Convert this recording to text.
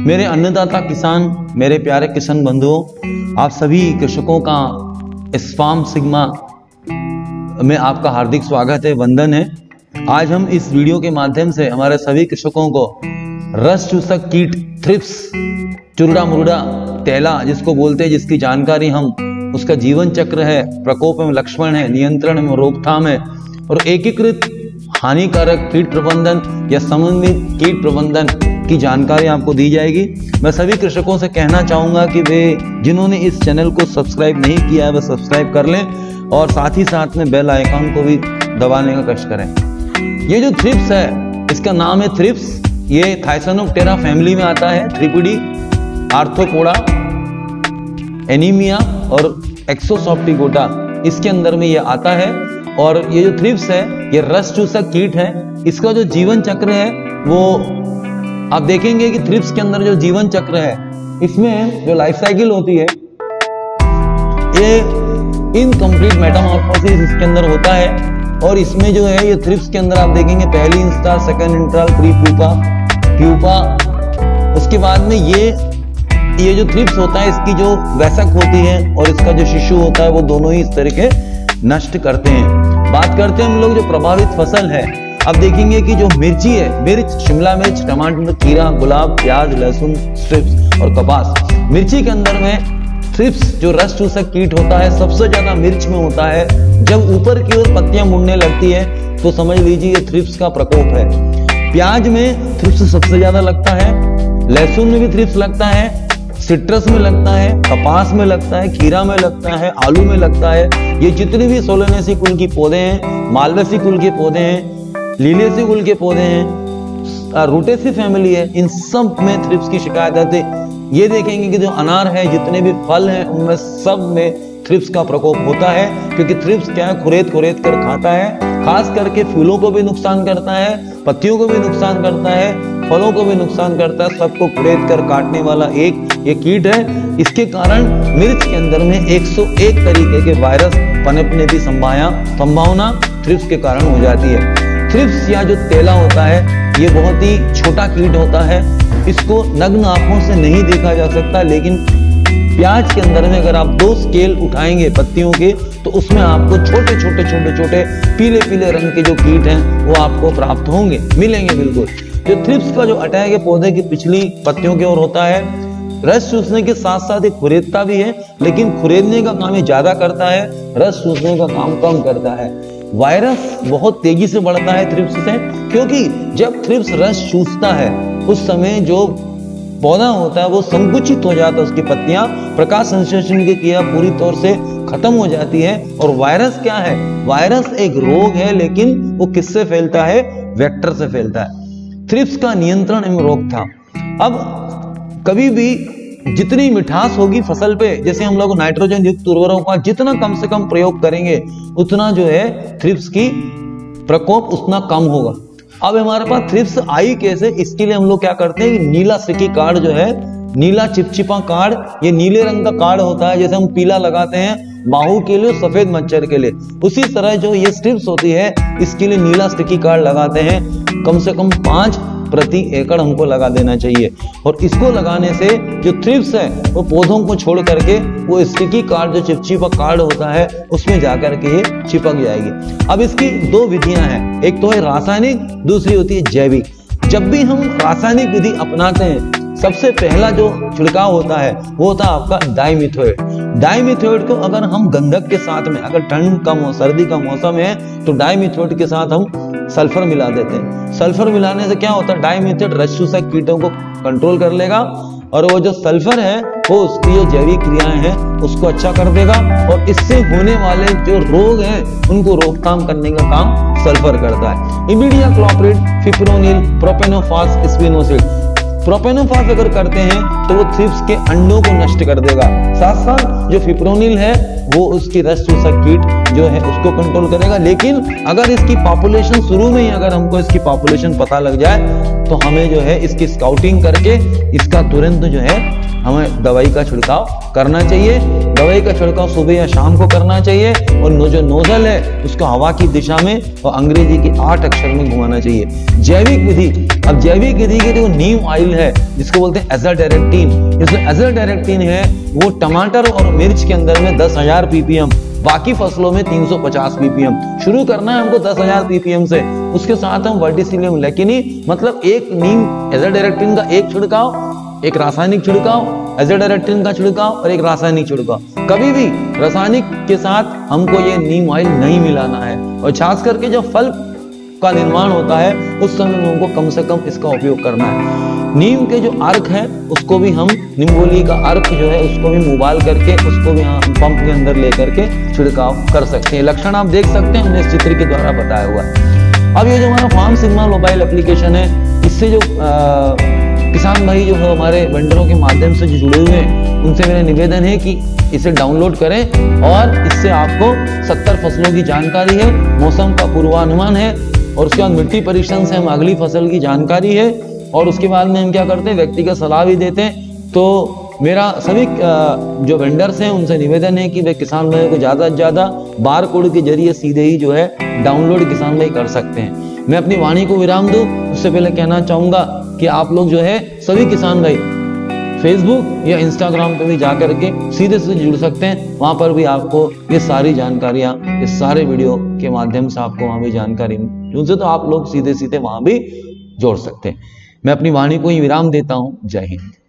मेरे अन्नदाता किसान, मेरे प्यारे किसान बंधुओं, आप सभी कृषकों का इस फार्म सिग्मा में आपका हार्दिक स्वागत है, वंदन है। आज हम इस वीडियो के माध्यम से हमारे सभी कृषकों को रस चूसक कीट थ्रिप्स, चुरड़ा मुरड़ा तेला जिसको बोलते हैं, जिसकी जानकारी हम, उसका जीवन चक्र है, प्रकोप एवं लक्षण है, नियंत्रण एवं रोकथाम है और एकीकृत हानिकारक कीट प्रबंधन या समन्वित कीट प्रबंधन की जानकारी आपको दी जाएगी। मैं सभी कृषकों से कहना चाहूंगा कि वे जिन्होंने इस चैनल को सब्सक्राइब नहीं किया है वह सब्सक्राइब कर लें और साथ ही साथ में बेल आइकन को भी दबाने का कष्ट करें। ये जो थ्रिप्स है, इसका नाम है थ्रिप्स। ये थाइसैनोप्टेरा फैमिली में आता है। थ्रिपिडी, आर्थ्रोपोडा, एनीमिया और एक्सोसॉफ्टिगोटा इसके अंदर में ये आता है। और ये जो थ्रिप्स है ये रस चूसक कीट है। इसका जो जीवन चक्र है वो आप देखेंगे कि थ्रिप्स के अंदर जो जीवन चक्र है, इसमें जो लाइफ साइकिल होती है ये इनकम्प्लीट मेटामॉर्फोसिस इसके अंदर होता है। और इसमें जो है ये थ्रिप्स के अंदर आप देखेंगे पहली instar, second instar, pre pupa, pupa, उसके बाद में ये जो थ्रिप्स होता है इसकी जो वयस्क होती है और इसका जो शिशु होता है वो दोनों ही इस तरीके नष्ट करते हैं। बात करते हैं हम लोग जो प्रभावित फसल है। अब देखेंगे कि जो मिर्ची है, मिर्च, शिमला मिर्च, टमाटर, खीरा, गुलाब, प्याज, लहसुन, स्ट्रिप्स और कपास। मिर्ची के अंदर में थ्रिप्स जो रस चूसक कीट होता है सबसे ज्यादा मिर्च में होता है। जब ऊपर की ओर पत्तियां मुड़ने लगती है तो समझ लीजिए ये थ्रिप्स का प्रकोप है। प्याज में थ्रिप्स सबसे ज्यादा लगता है, लहसुन में भी थ्रिप्स लगता है, सिट्रस में लगता है, कपास में लगता है, खीरा में लगता है, आलू में लगता है। ये जितने भी सोलेनेसी कुल की पौधे हैं, मालवेसी कुल के पौधे हैं, लीलियसी कुल के पौधे हैं, रूटेसी फैमिली है, इन सब में थ्रिप्स की शिकायत आती है। ये देखेंगे कि जो अनार है, जितने भी फल हैं, उनमें सब में थ्रिप्स का प्रकोप होता है। क्योंकि थ्रिप्स क्या है, खुरेद कर खाता है। खास करके फूलों को भी नुकसान करता है, पत्तियों को भी नुकसान करता है, फलों को भी नुकसान करता है। सबको खुरेद कर काटने वाला एक ये कीट है। इसके कारण मिर्च के अंदर में 101 तरीके के वायरस पनपने की संभावना थ्रिप्स के कारण हो जाती है। थ्रिप्स या जो तेला होता है ये बहुत ही छोटा कीट होता है। इसको नग्न आंखों से नहीं देखा जा सकता, लेकिन प्याज के अंदर में अगर आप 2 स्केल उठाएंगे पत्तियों के तो उसमें आपको छोटे पीले रंग के जो कीट हैं वो आपको प्राप्त होंगे, मिलेंगे बिल्कुल। जो थ्रिप्स का जो अटैक है पौधे की पिछली पत्तियों की ओर होता है। रस चूसने के साथ साथ एक खुरेदता भी है, लेकिन खुरेदने का काम ये ज्यादा करता है, रस चूसने का काम कम करता है। वायरस बहुत तेजी से बढ़ता है थ्रिप्स से, क्योंकि जब थ्रिप्स रस चूसता है उस समय जो पौधा होता है वो संकुचित हो जाता है, उसकी पत्तियां प्रकाश संश्लेषण की क्रिया पूरी तौर से खत्म हो जाती है। और वायरस क्या है, वायरस एक रोग है, लेकिन वो किससे फैलता है, वेक्टर से फैलता है। थ्रिप्स का नियंत्रण एवं रोकथाम। अब कभी भी जितनी मिठास होगी फसल पे, जैसे हम लोग नाइट्रोजन युक्त उर्वरकों का जितना कम से कम प्रयोग करेंगे उतना जो है थ्रिप्स की प्रकोप उतना कम होगा। अब हमारे पास थ्रिप्स आई कैसे, इसके लिए हम लोग क्या करते हैं, नीला स्टिकी कार्ड जो है, नीला चिपचिपा कार्ड, ये नीले रंग का कार्ड होता है। जैसे हम पीला लगाते हैं माहू के लिए, सफेद मच्छर के लिए, उसी तरह जो ये स्ट्रिप्स होती है इसके लिए नीला स्टिकी कार्ड लगाते हैं। कम से कम 5 प्रति एकड़ हमको लगा देना चाहिए। और इसको लगाने से जो थ्रिप्स है वो पौधों को छोड़ करके वो स्टिकी कार्ड जो चिपचिपा कार्ड होता है उसमें जाकर के ये चिपक जाएगी। अब इसकी 2 विधियां हैं, एक तो है रासायनिक, दूसरी होती है जैविक। जब भी हम रासायनिक विधि अपनाते हैं सबसे पहला जो छिड़काव होता है वो होता है आपका डाइमिथोएट। डाइमिथोएट को अगर हम गंधक के साथ में, अगर ठंड का सर्दी का मौसम है तो डाइमिथोएट के साथ हम सल्फर मिला देते हैं। सल्फर मिलाने से क्या होता है, डाइमिथोएट रस चूसक कीटों को कंट्रोल कर लेगा और वो जो सल्फर है वो उसकी जो जैविक क्रियाएं हैं उसको अच्छा कर देगा और इससे होने वाले जो रोग हैं उनको रोकथाम करने का काम सल्फर करता है। Imidacloprid, fipronil, प्रोपेनोफास, स्पिनोसिड। प्रोपेनोफास अगर करते हैं तो वो थ्रिप्स के अंडों को नष्ट कर देगा। साथ साथ जो फिप्रोनिल है वो उसकी रस चूसक कीट जो है उसको कंट्रोल करेगा। लेकिन अगर इसकी पॉपुलेशन शुरू में ही अगर हमको इसकी पॉपुलेशन पता लग जाए तो हमें जो है इसकी स्काउटिंग करके इसका तुरंत जो है हमें दवाई का छिड़काव करना चाहिए। दवाई का छिड़काव सुबह या शाम को करना चाहिए और जो नोजल है उसको हवा की दिशा में और अंग्रेजी के 8 अक्षर में घुमाना चाहिए। जैविक विधि, अब जैविक विधि के जो नीम ऑयल है जिसको बोलते हैं एजाटेरेक्टिन, इसमें एजाटेरेक्टिन है वो टमाटर और मिर्च के अंदर में 10,000 ppm, बाकी फसलों में 350 ppm। शुरू करना है हमको 10,000 ppm से, उसके साथ हम वर्टिसिलियम लेकिनी मतलब एक नीम एजाटेरेक्टिन का एक छिड़काव, एक रासायनिक छिड़काव, एजाटेरेक्टिन का छिड़काव और एक रासायनिक छिड़काव। कभी भी रासायनिक के साथ हमको ये नीम ऑयल नहीं मिलाना है। और खास करके जब फल का निर्माण होता है उस समय में हमको कम से कम इसका उपयोग करना है। नीम के जो अर्क है उसको भी हम, निम्बोली का अर्क जो है उसको भी उबाल करके उसको भी हम पंप के अंदर लेकर के छिड़काव कर सकते हैं। लक्षण आप देख सकते हैं, हमने इस चित्र के द्वारा बताया हुआ है। अब ये जो हमारा फार्म सिग्मा मोबाइल एप्लीकेशन है, इससे जो किसान भाई जो है हमारे वेंडरों के माध्यम से जो जुड़े हुए हैं उनसे मेरा निवेदन है कि इसे डाउनलोड करें और इससे आपको 70 फसलों की जानकारी है, मौसम का पूर्वानुमान है और उसके बाद मिट्टी परीक्षण से हम अगली फसल की जानकारी है और उसके बाद में हम क्या करते हैं व्यक्तिगत सलाह भी देते हैं। तो मेरा सभी जो वेंडर्स हैं उनसे निवेदन है कि वे किसान भाई को ज़्यादा से ज़्यादा बार कोड के जरिए सीधे ही जो है डाउनलोड किसान भाई कर सकते हैं। मैं अपनी वाणी को विराम दूं उससे पहले कहना चाहूँगा कि आप लोग जो है सभी किसान भाई फेसबुक या इंस्टाग्राम पे भी जाकर के सीधे से जुड़ सकते हैं। वहां पर भी आपको ये सारी जानकारियां, इस सारे वीडियो के माध्यम से आपको वहां भी जानकारी मिलती है, तो आप लोग सीधे सीधे वहां भी जोड़ सकते हैं। मैं अपनी वाणी को ही विराम देता हूं। जय हिंद।